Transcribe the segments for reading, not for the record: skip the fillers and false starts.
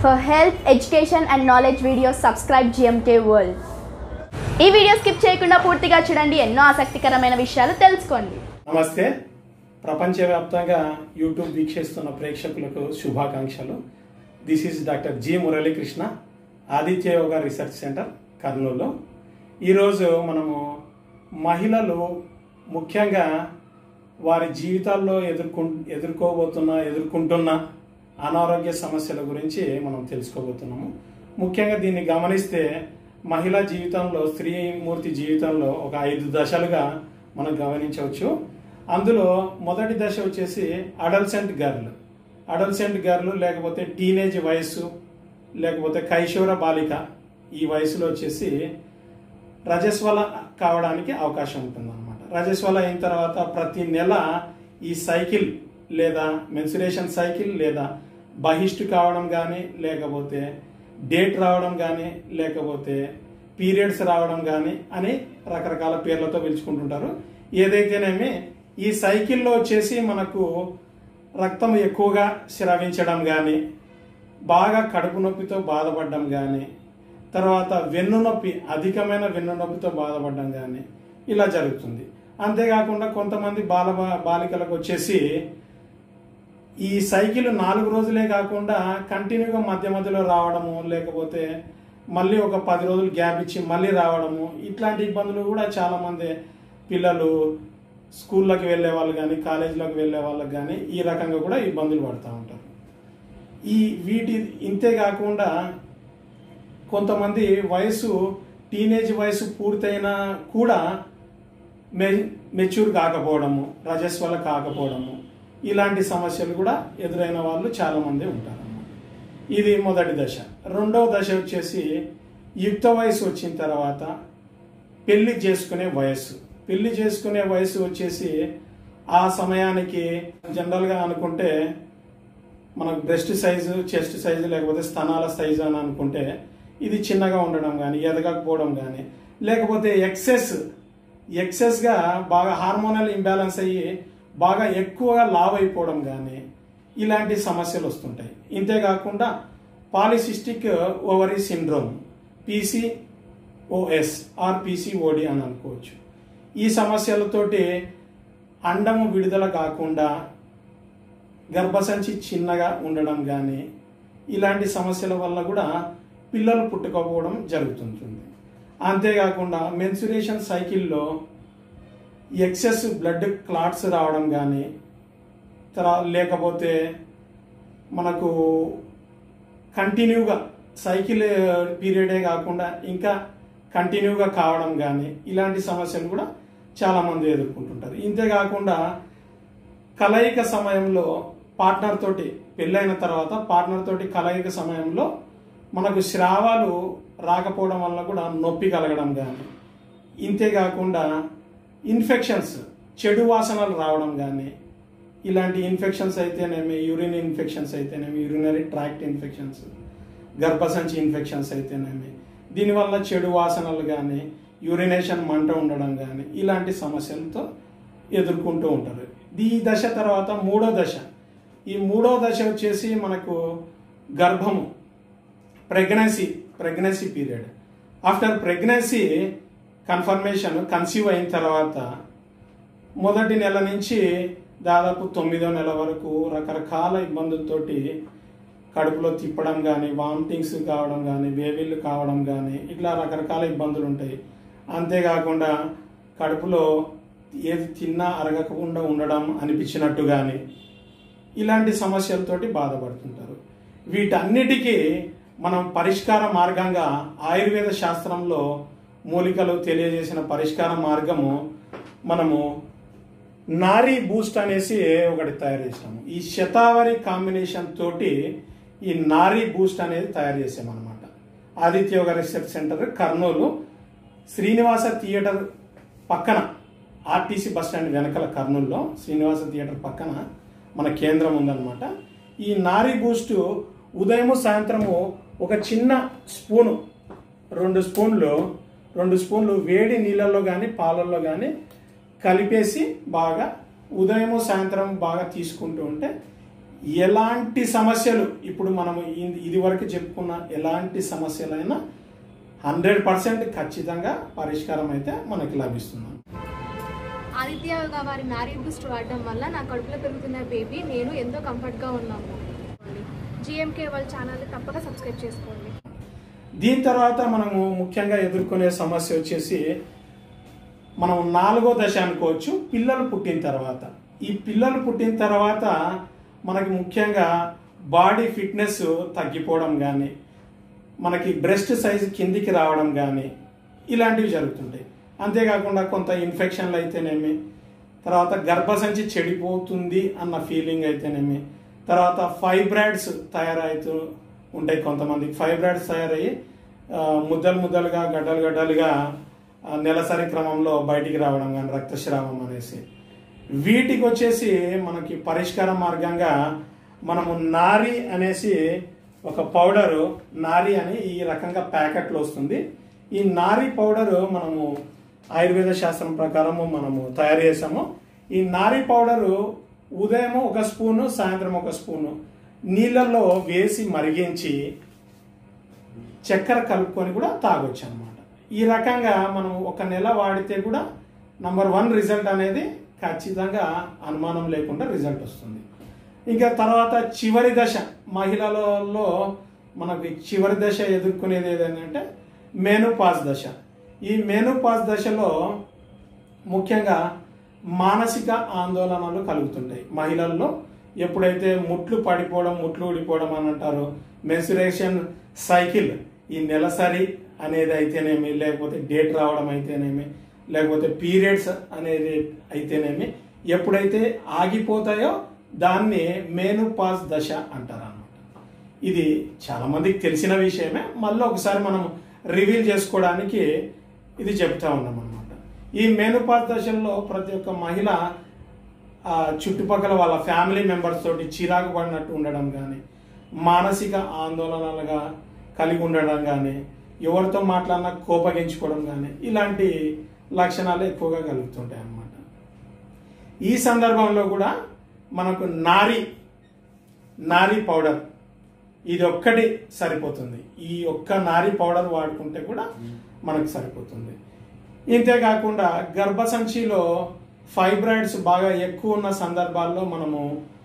For health, education and knowledge videos, subscribe GMK World. ఈ video skip చేయకుండా పూర్తిగా చూడండి, ఎన్నో ఆసక్తికరమైన విషయాలు తెలుసుకోండి. నమస్తే. ప్రపంచవ్యాప్తంగా యూట్యూబ్ వీక్షిస్తున్న ప్రేక్షకులకు శుభాకాంక్షలు. This is doctor G Muralikrishna, Aditya Yoga research centre, కర్నూలులో. ఈరోజు మనము మహిళలు ముఖ్యంగా వారి జీవితాల్లో ఎదుర్కొంటున్న అనారోగ్య సమస్యల గురించి మనం తెలుసుకోబోతున్నాము. ముఖ్యంగా దీన్ని గమనిస్తే మహిళా జీవితంలో, స్త్రీమూర్తి జీవితంలో ఒక 5 దశలుగా మనం గమనించవచ్చు. అందులో మొదటి దశ వచ్చేసి అడల్సెంట్ గర్ల్ లేకపోతే టీనేజ్ వయస్సు లేకపోతే కైశోర బాలిక. ఈ వయసులో వచ్చేసి రజస్వల కావడానికి అవకాశం ఉంటుందన్నమాట. రజస్వల అయిన తర్వాత ప్రతి నెల ఈ సైకిల్ లేదా మెన్సురేషన్ సైకిల్ లేదా బహిష్టు కావడం కానీ, లేకపోతే డేట్ రావడం కానీ, లేకపోతే పీరియడ్స్ రావడం కానీ అని రకరకాల పేర్లతో పిలుచుకుంటుంటారు. ఏదైతేనేమి ఈ సైకిల్లో వచ్చేసి మనకు రక్తం ఎక్కువగా స్రవించడం కానీ, బాగా కడుపు నొప్పితో బాధపడడం కానీ, తర్వాత వెన్నునొప్పి, అధికమైన వెన్నునొప్పితో బాధపడడం కానీ ఇలా జరుగుతుంది. అంతేకాకుండా కొంతమంది బాలికలకు వచ్చేసి ఈ సైకిల్ 4 రోజులే కాకుండా కంటిన్యూగా మధ్యలో రావడము, లేకపోతే మళ్ళీ ఒక 10 రోజులు గ్యాప్ ఇచ్చి మళ్ళీ రావడము, ఇట్లాంటి ఇబ్బందులు కూడా చాలామంది పిల్లలు స్కూళ్ళకి వెళ్ళే వాళ్ళు కానీ, కాలేజీలోకి వెళ్ళే వాళ్ళకి కానీ ఈ రకంగా కూడా ఇబ్బందులు పడుతూ ఉంటారు. ఇంతే కాకుండా కొంతమంది టీనేజ్ వయసు పూర్తయినా కూడా మెచ్యూర్ కాకపోవడము, రజస్వల కాకపోవడము, ఇలాంటి సమస్యలు కూడా ఎదురైన వాళ్ళు చాలామంది ఉంటారన్నమాట. ఇది మొదటి దశ. రెండవ దశ వచ్చేసి యుక్త వయసు వచ్చిన తర్వాత పెళ్లి చేసుకునే వయసు వచ్చేసి ఆ సమయానికి జనరల్గా అనుకుంటే మనకు బ్రెస్ట్ సైజు, చెస్ట్ సైజు లేకపోతే స్తనాల సైజు అని అనుకుంటే ఇది చిన్నగా ఉండడం కానీ, ఎదగకపోవడం కానీ, లేకపోతే ఎక్సెస్గా బాగా హార్మోనల్ ఇంబ్యాలెన్స్ అయ్యి బాగా ఎక్కువగా లావ్ అయిపోవడం కానీ ఇలాంటి సమస్యలు వస్తుంటాయి. ఇంతేకాకుండా polycystic ovary syndrome, PCOS or PCOD అని అనుకోవచ్చు. ఈ సమస్యలతోటి అండము విడుదల కాకుండా గర్భసంచి చిన్నగా ఉండడం కానీ ఇలాంటి సమస్యల వల్ల కూడా పిల్లలు పుట్టుకోకపోవడం జరుగుతుంటుంది. అంతేకాకుండా మెన్సురేషన్ సైకిల్లో ఎక్సెస్ బ్లడ్ క్లాట్స్ రావడం కానీ, లేకపోతే మనకు కంటిన్యూగా సైకిల్ పీరియడే కాకుండా ఇంకా కంటిన్యూగా కావడం కానీ ఇలాంటి సమస్యలు కూడా చాలామంది ఎదుర్కొంటుంటారు. ఇంతేకాకుండా కలయిక సమయంలో పార్ట్నర్ తోటి, పెళ్ళైన తర్వాత పార్ట్నర్ తోటి కలయిక సమయంలో మనకు స్రావాలు రాకపోవడం వల్ల కూడా నొప్పి కలగడం కానీ, ఇంతేకాకుండా ఇన్ఫెక్షన్స్, చెడు వాసనలు రావడం కానీ, ఇలాంటి ఇన్ఫెక్షన్స్ అయితేనేమి, యూరిన్ ఇన్ఫెక్షన్స్ అయితేనేమి, యూరినరీ ట్రాక్ట్ ఇన్ఫెక్షన్స్, గర్భసంచి ఇన్ఫెక్షన్స్ అయితేనేమి, దీనివల్ల చెడు వాసనలు కానీ, యూరినేషన్ మంట ఉండడం కానీ ఇలాంటి సమస్యలతో ఎదుర్కొంటూ ఉంటారు. ఈ దశ తర్వాత మూడో దశ వచ్చేసి మనకు గర్భము, pregnancy period. After pregnancy conceive అయిన తర్వాత మొదటి నెల నుంచి దాదాపు 9వ నెల వరకు రకరకాల ఇబ్బందులతోటి కడుపులో తిప్పడం కానీ, వామిటింగ్స్ కావడం కానీ, వేవిళ్ళు కావడం కానీ ఇట్లా రకరకాల ఇబ్బందులు ఉంటాయి. అంతేకాకుండా కడుపులో ఏది తిన్నా అరగకుండా ఉండడం అనిపించినట్టు కానీ ఇలాంటి సమస్యలతోటి బాధపడుతుంటారు. వీటన్నిటికీ మనం పరిష్కార మార్గంగా ఆయుర్వేద శాస్త్రంలో మూలికలు తెలియజేసిన పరిష్కార మార్గము మనము నారీ బూస్ట్ అనేసి ఒకటి తయారు చేసాము. ఈ శతావరి కాంబినేషన్ తోటి ఈ నారీ బూస్ట్ అనేది తయారు చేసామన్నమాట. Aditya Yoga research centre, Kurnool, Srinivasa theatre పక్కన, ఆర్టీసీ బస్ స్టాండ్ వెనకల కర్నూలులో శ్రీనివాస థియేటర్ పక్కన మన కేంద్రం ఉందన్నమాట. ఈ నారీ బూస్ట్ ఉదయము సాయంత్రము ఒక చిన్న స్పూను, 2 స్పూన్లు వేడి నీళ్ళల్లో కానీ పాలల్లో కానీ కలిపేసి బాగా ఉదయము సాయంత్రం బాగా తీసుకుంటూ ఉంటే ఎలాంటి సమస్యలు ఇప్పుడు మనం ఇది వరకు చెప్పుకున్న ఎలాంటి సమస్యలైనా 100% ఖచ్చితంగా పరిష్కారం అయితే మనకి లభిస్తుంది. ఆదిత్య యోగా వారి మ్యారీ బూస్ట్ వాడడం వల్ల నా కడుపులో పెరుగుతున్న బేబీ నేను ఎంతో కంఫర్ట్గా ఉన్నాము. జిఎంకే వాళ్ళ ఛానల్ తప్పక సబ్స్క్రైబ్ చేసుకోండి. దీని తర్వాత మనము ముఖ్యంగా ఎదుర్కొనే సమస్య వచ్చేసి మనం 4వ దశ అనుకోవచ్చు, పిల్లలు పుట్టిన తర్వాత. ఈ పిల్లలు పుట్టిన తర్వాత మనకి ముఖ్యంగా బాడీ ఫిట్నెస్ తగ్గిపోవడం కానీ, మనకి బ్రెస్ట్ సైజ్ కిందికి రావడం కానీ ఇలాంటివి జరుగుతుంటాయి. అంతేకాకుండా కొంత ఇన్ఫెక్షన్లు అయితేనేమి, తర్వాత గర్భసంచి చెడిపోతుంది అన్న ఫీలింగ్ అయితేనేమి, తర్వాత ఫైబ్రాయిడ్స్ తయారవుతూ ఉంటాయి. కొంతమందికి ఫైబ్రాయిడ్స్ తయారయ్యి ముద్దలు ముద్దలుగా గడ్డలు గడ్డలుగా నెలసరి క్రమంలో బయటికి రావడం కానీ, రక్తస్రావం అనేసి. వీటికి వచ్చేసి మనకి పరిష్కార మార్గంగా మనము నారి అనేసి ఒక పౌడరు, నారి అని ఈ రకంగా ప్యాకెట్లో వస్తుంది. ఈ నారి పౌడరు మనము ఆయుర్వేద శాస్త్రం ప్రకారము మనము తయారు చేసాము. ఈ నారి పౌడరు ఉదయం 1 స్పూను, సాయంత్రం 1 స్పూను నీళ్ళల్లో వేసి మరిగించి చక్కెర కలుపుకొని కూడా తాగొచ్చు అనమాట. ఈ రకంగా మనం 1 నెల వాడితే కూడా నంబర్ 1 రిజల్ట్ అనేది ఖచ్చితంగా అనుమానం లేకుండా రిజల్ట్ వస్తుంది. ఇంకా తర్వాత చివరి దశ, మహిళలలో మనకి చివరి దశ ఎదుర్కొనేది ఏదంటే మెనోపాజ్ దశ. ఈ మెనోపాజ్ దశలో ముఖ్యంగా మానసిక ఆందోళనలు కలుగుతుంటాయి మహిళల్లో. ఎప్పుడైతే ముట్లు పడిపోవడం, ముట్లు ఊడిపోవడం అని అంటారు, మెన్సురేషన్ సైకిల్, ఈ నెలసరి అనేది అయితేనేమి, లేకపోతే డేట్ రావడం అయితేనేమి, లేకపోతే పీరియడ్స్ అనేది అయితేనేమి, ఎప్పుడైతే ఆగిపోతాయో దాన్ని మెనోపాజ్ దశ అంటారు అన్నమాట. ఇది చాలా మందికి తెలిసిన విషయమే, మళ్ళీ ఒకసారి మనం రివీల్ చేసుకోవడానికి ఇది చెప్తా ఉన్నాం అనమాట. ఈ మెనోపాజ్ దశల్లో ప్రతి ఒక్క మహిళ చుట్టుపక్కల వాళ్ళ ఫ్యామిలీ మెంబర్స్ తోటి చిరాకు పడినట్టు ఉండడం కానీ, మానసిక ఆందోళనలుగా కలిగి ఉండడం కానీ, ఎవరితో మాట్లాడినా కోపగించుకోవడం కానీ, ఇలాంటి లక్షణాలు ఎక్కువగా కలుగుతుంటాయి అన్నమాట. ఈ సందర్భంలో కూడా మనకు నారీ పౌడర్ ఇది ఒక్కటి సరిపోతుంది. ఈ ఒక్క నారీ పౌడర్ వాడుకుంటే కూడా మనకు సరిపోతుంది. ఇంతేకాకుండా గర్భసంచిలో ఫైబ్రాయిడ్స్ బాగా ఎక్కువ ఉన్న సందర్భాల్లో మనము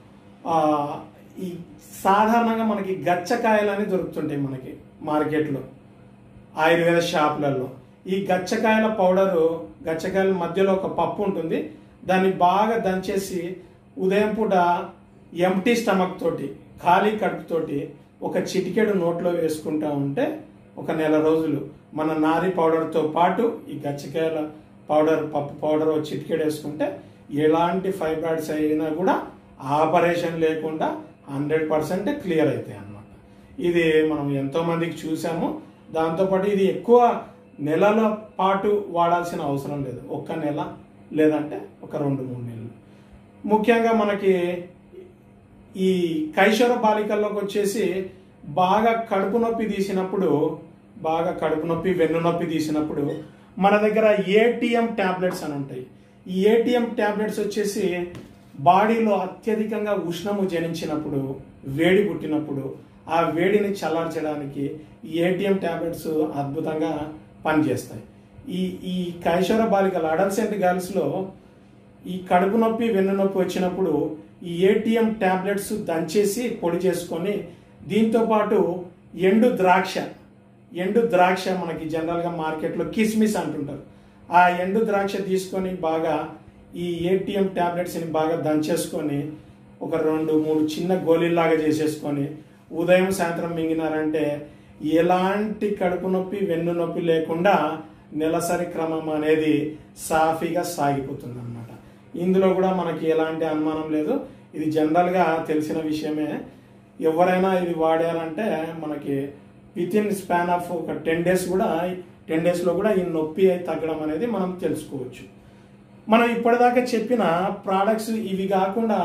ఈ సాధారణంగా మనకి గచ్చకాయలని దొరుకుతుంటాయి మనకి మార్కెట్లో, ఆయుర్వేద షాపులలో. ఈ గచ్చకాయల పౌడరు, గచ్చకాయల మధ్యలో ఒక పప్పు ఉంటుంది, దాన్ని బాగా దంచేసి ఉదయం పూట ఎంప్టీ స్టమక్ తోటి, ఖాళీ కడుపుతోటి ఒక చిటికెడు నోట్లో వేసుకుంటా ఉంటే 1 నెల రోజులు మన నారి పౌడర్తో పాటు ఈ గచ్చకాయల పౌడర్, పప్పు పౌడర్ చిటికెడు వేసుకుంటే ఎలాంటి ఫైబ్రాయిడ్స్ అయినా కూడా ఆపరేషన్ లేకుండా 100% క్లియర్ అవుతాయి అన్నమాట. ఇది మనం ఎంతో మందికి చూసాము. దాంతోపాటు ఇది ఎక్కువ నెలల పాటు వాడాల్సిన అవసరం లేదు, 1 నెల లేదంటే ఒక 2-3 నెలలు. ముఖ్యంగా మనకి ఈ కైశోర బాలికల్లోకి వచ్చేసి బాగా కడుపు నొప్పి తీసినప్పుడు, బాగా కడుపు నొప్పి, వెన్ను నొప్పి తీసినప్పుడు మన దగ్గర ఏటీఎం ట్యాబ్లెట్స్ అని ఉంటాయి. ఈ ఏటీఎం ట్యాబ్లెట్స్ వచ్చేసి బాడీలో అత్యధికంగా ఉష్ణము జనించినప్పుడు, వేడి పుట్టినప్పుడు ఆ వేడిని చల్లార్చడానికి ఈ ఏటీఎం ట్యాబ్లెట్స్ అద్భుతంగా పనిచేస్తాయి. ఈ కైశోర బాలికల అడల్సెంట్ గర్ల్స్లో ఈ కడుపు నొప్పి, వెన్ను నొప్పి వచ్చినప్పుడు ఈ ఏటీఎం ట్యాబ్లెట్స్ దంచేసి పొడి చేసుకొని, దీంతో పాటు ఎండు ద్రాక్ష మనకి జనరల్గా మార్కెట్లో కిస్మిస్ అంటుంటారు, ఆ ఎండు ద్రాక్ష తీసుకొని బాగా ఈ ఏటీఎం ట్యాబ్లెట్స్ని బాగా దంచేసుకొని ఒక 2-3 చిన్న గోళీల్లాగా చేసేసుకొని ఉదయం సాయంత్రం మింగినారంటే ఎలాంటి కడుపు నొప్పి, వెన్ను నొప్పి లేకుండా నెలసరి క్రమం అనేది సాఫీగా సాగిపోతుంది అన్నమాట. ఇందులో కూడా మనకి ఎలాంటి అనుమానం లేదు, ఇది జనరల్గా తెలిసిన విషయమే. ఎవరైనా ఇది వాడారంటే మనకి వితిన్ స్పాన్ ఆఫ్ ఒక 10 డేస్లో కూడా ఈ నొప్పి తగ్గడం అనేది మనం తెలుసుకోవచ్చు. మనం ఇప్పటిదాకా చెప్పిన ప్రోడక్ట్స్ ఇవి కాకుండా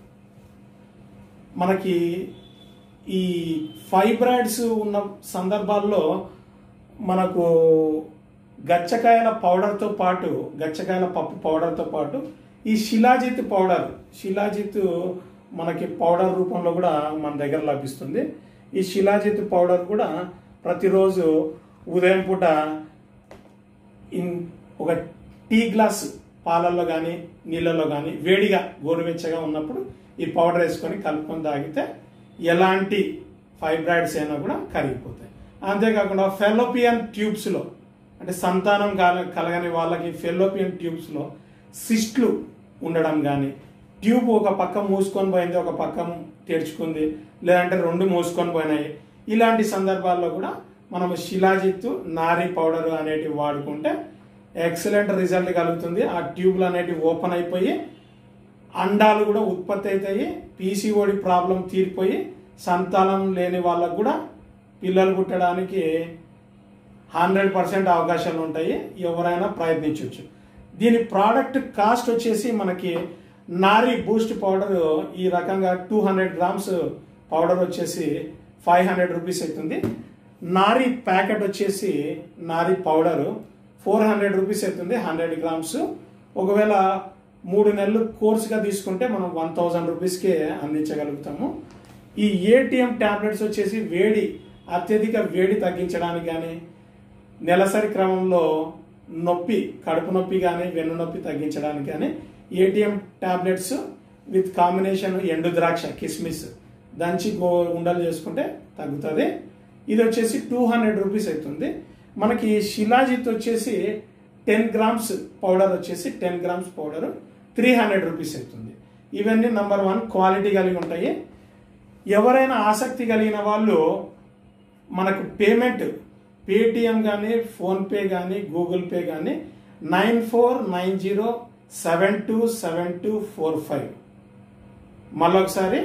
మనకి ఈ ఫైబ్రాయిడ్స్ ఉన్న సందర్భాల్లో మనకు గచ్చకాయల పౌడర్తో పాటు, గచ్చకాయల పప్పు పౌడర్తో పాటు ఈ శిలాజిత్ పౌడర్, శిలాజిత్ మనకి పౌడర్ రూపంలో కూడా మన దగ్గర లభిస్తుంది. ఈ శిలాజిత్ పౌడర్ కూడా ప్రతిరోజు ఉదయం పూట ఒక టీ గ్లాస్ పాలల్లో కానీ నీళ్ళల్లో కానీ వేడిగా గోరువెచ్చగా ఉన్నప్పుడు ఈ పౌడర్ వేసుకొని కలుపుకొని తాగితే ఎలాంటి ఫైబ్రాయిడ్స్ అయినా కూడా కరిగిపోతాయి. అంతేకాకుండా ఫెలోపియన్ ట్యూబ్స్లో అంటే సంతానం కలగని వాళ్ళకి ఫెలోపియన్ ట్యూబ్స్లో సిస్ట్లు ఉండడం కానీ, ట్యూబ్ ఒక పక్క మూసుకొని పోయింది ఒక పక్క తెరుచుకుంది లేదంటే రెండు మూసుకొని పోయినాయి, ఇలాంటి సందర్భాల్లో కూడా మనం శిలాజిత్ నారీ పౌడర్ అనేటివి వాడుకుంటే ఎక్సలెంట్ రిజల్ట్ కలుగుతుంది. ఆ ట్యూబ్లు అనేటివి ఓపెన్ అయిపోయి అండాలు కూడా ఉత్పత్తి అవుతాయి, పీసీఓడి ప్రాబ్లం తీరిపోయి సంతానం లేని వాళ్ళకు కూడా పిల్లలు పుట్టడానికి 100% అవకాశాలు ఉంటాయి. ఎవరైనా ప్రయత్నించవచ్చు. దీని ప్రోడక్ట్ కాస్ట్ వచ్చేసి మనకి నారీ బూస్ట్ పౌడర్ ఈ రకంగా 200 గ్రామ్స్ పౌడర్ వచ్చేసి 500 రూపీస్ అవుతుంది. నారీ ప్యాకెట్ వచ్చేసి నారీ పౌడర్ 400 రూపీస్ అవుతుంది 100 గ్రామ్స్. ఒకవేళ 3 నెలలు కోర్సుగా తీసుకుంటే మనం 1000 రూపీస్కే అందించగలుగుతాము. ఈ ఏటీఎం టాబ్లెట్స్ వచ్చేసి అత్యధిక వేడి తగ్గించడానికి కానీ, నెలసరి క్రమంలో నొప్పి కడుపు నొప్పి కానీ వెన్ను నొప్పి తగ్గించడానికి కానీ ఏటీఎం టాబ్లెట్స్ విత్ కాంబినేషన్ ఎండు ద్రాక్ష కిస్మిస్ దంచి ఉండలు చేసుకుంటే తగ్గుతుంది. ఇది వచ్చేసి 200 రూపీస్ అవుతుంది. మనకి శిలాజిత్ వచ్చేసి 10 గ్రామ్స్ పౌడర్ వచ్చేసి 10 గ్రామ్స్ పౌడర్ 300 రూపీస్ అవుతుంది. ఇవన్నీ నంబర్ 1 క్వాలిటీ కలిగి ఉంటాయి. ఎవరైనా ఆసక్తి కలిగిన వాళ్ళు మనకు పేమెంట్ పేటిఎం కానీ ఫోన్పే కానీ గూగుల్ పే కానీ 9490727245 మళ్ళొకసారి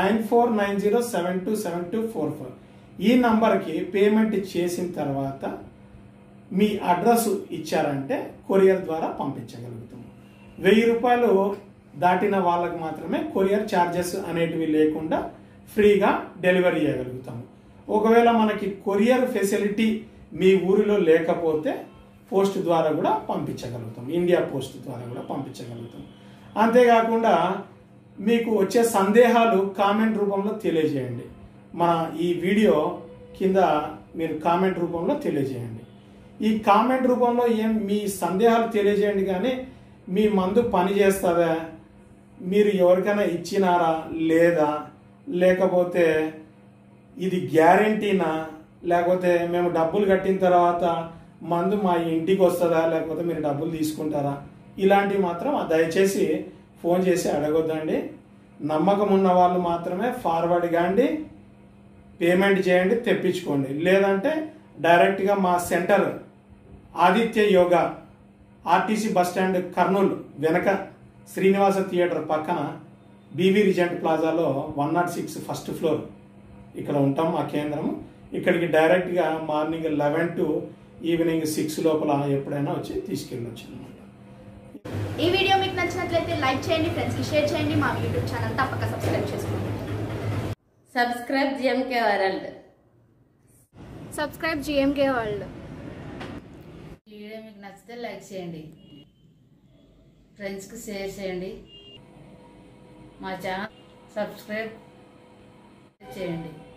9490727245 ఈ నంబర్కి పేమెంట్ చేసిన తర్వాత మీ అడ్రస్ ఇచ్చారంటే కొరియర్ ద్వారా పంపించగలుగుతాము. 1000 రూపాయలు దాటిన వాళ్ళకి మాత్రమే కొరియర్ ఛార్జెస్ అనేటివి లేకుండా ఫ్రీగా డెలివరీ చేయగలుగుతాము. ఒకవేళ మనకి కొరియర్ ఫెసిలిటీ మీ ఊరిలో లేకపోతే పోస్ట్ ద్వారా కూడా పంపించగలుగుతాం, ఇండియా పోస్ట్ ద్వారా కూడా పంపించగలుగుతాం. అంతేకాకుండా మీకు వచ్చే సందేహాలు కామెంట్ రూపంలో తెలియజేయండి. మన ఈ వీడియో కింద మీరు కామెంట్ రూపంలో తెలియజేయండి. ఈ కామెంట్ రూపంలో మీ సందేహాలు తెలియజేయండి. కానీ మీ మందు పని చేస్తుందా, మీరు ఎవరికైనా ఇచ్చినారా లేదా, లేకపోతే ఇది గ్యారెంటీనా, లేకపోతే మేము డబ్బులు కట్టిన తర్వాత మందు మా ఇంటికి వస్తుందా, లేకపోతే మీరు డబ్బులు తీసుకుంటారా, ఇలాంటివి మాత్రం దయచేసి ఫోన్ చేసి అడగొద్దండి. నమ్మకం ఉన్న వాళ్ళు మాత్రమే ఫార్వర్డ్ కాండి, పేమెంట్ చేయండి, తెప్పించుకోండి. లేదంటే డైరెక్ట్గా మా centre Aditya Yoga RTC bus stand Kurnool వెనక శ్రీనివాస థియేటర్ పక్కన బీవీ రిజెంట్ ప్లాజాలో 106 ఫస్ట్ ఫ్లోర్ ఇక్కడ ఉంటాం మా కేంద్రం. ఇక్కడికి డైరెక్ట్గా మార్నింగ్ 11 to ఈవినింగ్ 6 లోపల ఎప్పుడైనా వచ్చి తీసుకెళ్ళొచ్చు అనమాట. ఈ వీడియో మీకు నచ్చినట్లయితే లైక్ చేయండి, ఫ్రెండ్స్కి షేర్ చేయండి, మా యూట్యూబ్ ఛానల్ తప్పక సబ్స్క్రైబ్ చేసుకోండి. Subscribe GMK world. Subscribe GMK world. ఈ వీడియో మీకు నచ్చితే లైక్ చేయండి, ఫ్రెండ్స్కి షేర్ చేయండి, మా ఛానల్ సబ్స్క్రైబ్ చేయండి.